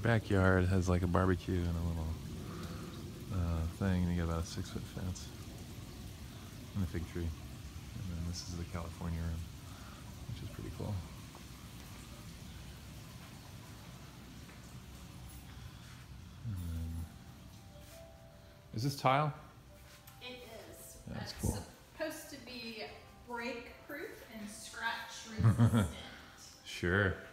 backyard has like a barbecue and a little thing, and you got about a 6-foot fence and a fig tree. And then this is the California room, which is pretty cool. And then, is this tile? It is. That's It's cool. supposed to be break proof and scratch resistant. Sure.